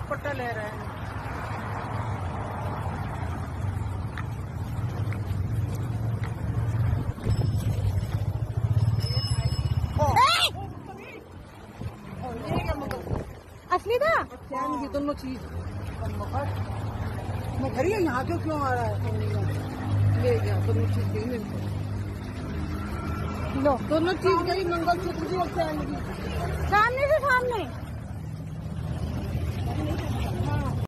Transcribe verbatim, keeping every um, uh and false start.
दुपट्टा ले रहे हैं। असली था चैन की दोनों चीज। मैं घर ही यहाँ क्यों क्यों आ रहा है? ले गया दोनों चीज गई मेरे को। लो दोनों चीज गई, मंगलसूत्र भी और चैन भी। सामने से सामने